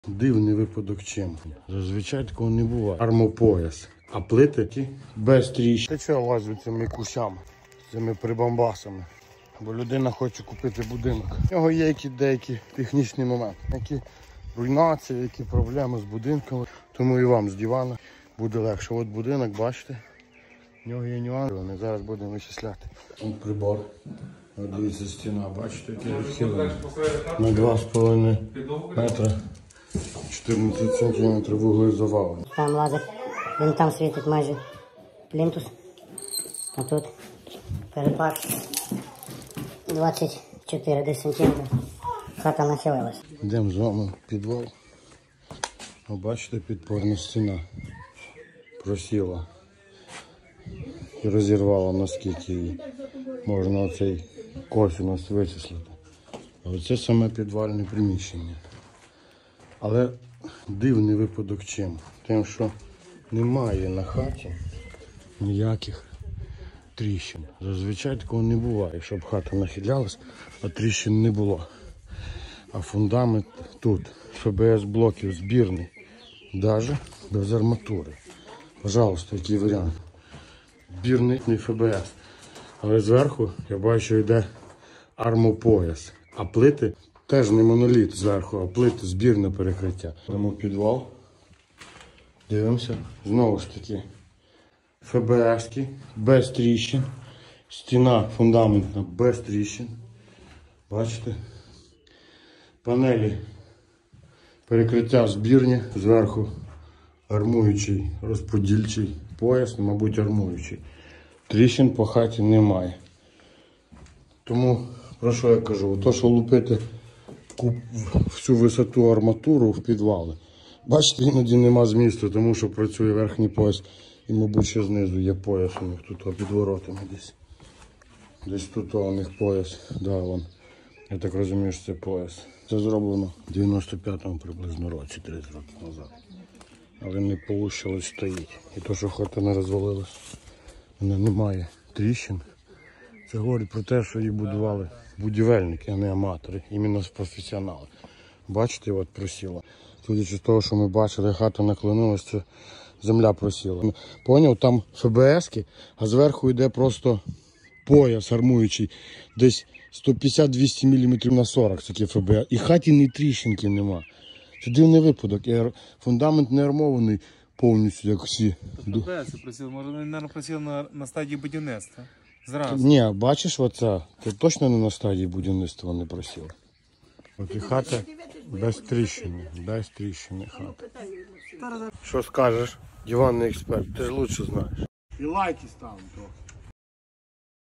Дивний випадок чим. Зазвичай такого не буває. Армопояс. А плити без тріщин. Та чого лазю цими кущами, цими прибамбасами? Бо людина хоче купити будинок. У нього є деякі технічні моменти, які руйнації, які проблеми з будинками. Тому і вам з дивана буде легше. От будинок, бачите, в нього є нюанси. Вони зараз будемо вичисляти. От прибор. От дивіться, стіна, бачите, який відхилений. На 2,5 метра 14 см вуглею завалено. Там лазер, він там світить майже плінтус. А тут перепад 24 десь сантиметрів. Хата нахилилась. Йдемо з вами в підвал. О, бачите, підпорна стіна просіла і розірвала, наскільки її можна оцей косинус вичислити. А оце саме підвальне приміщення. Але дивний випадок чим? Тим, що немає на хаті ніяких тріщин. Зазвичай такого не буває, щоб хата нахилялась, а тріщин не було. А фундамент тут, ФБС-блоків збірний, навіть без арматури. Пожалуйста, який варіант. Збірний ФБС. Але зверху, я бачу, йде армопояс. А плити теж не моноліт зверху, а плити збірне перекриття. Йдемо в підвал. Дивимося. Знову ж таки, ФБС-ки без тріщин. Стіна фундаментна без тріщин. Бачите? Панелі перекриття збірні. Зверху армуючий, розподільчий пояс, мабуть, армуючий. Тріщин по хаті немає. Тому, про що я кажу? То, що лупити всю висоту арматуру в підвали. Бачите, іноді нема змісту, тому що працює верхній пояс. І, мабуть, ще знизу є пояс у них тут під воротами десь. Десь тут у них пояс. Да, вон. Я так розумію, що це пояс. Це зроблено в 95-му приблизно році, 30 років назад. Але не получилось, стоїть. І то, що хата не розвалилась, вона не має тріщин. Це говорить про те, що її будували будівельники, а не аматори, іменно професіонали. Бачите, от просіла. Судячи з того, що ми бачили, хата наклонилася, земля просіла. Поняв, там ФБС-ки, а зверху йде просто пояс армуючий, десь 150-200 мм на 40, таке ФБС. І хаті ні тріщинки нема. Це дивний випадок. Фундамент не армований повністю, як всі. ФБС просив, може, мабуть, просив на стадії будівництва. Зразу. Ні, бачиш оце, ти точно не на стадії будівництва не просив. От і хата без тріщини хата. Що скажеш, диванний експерт, ти ж лучше знаєш. І лайки ставимо трохи.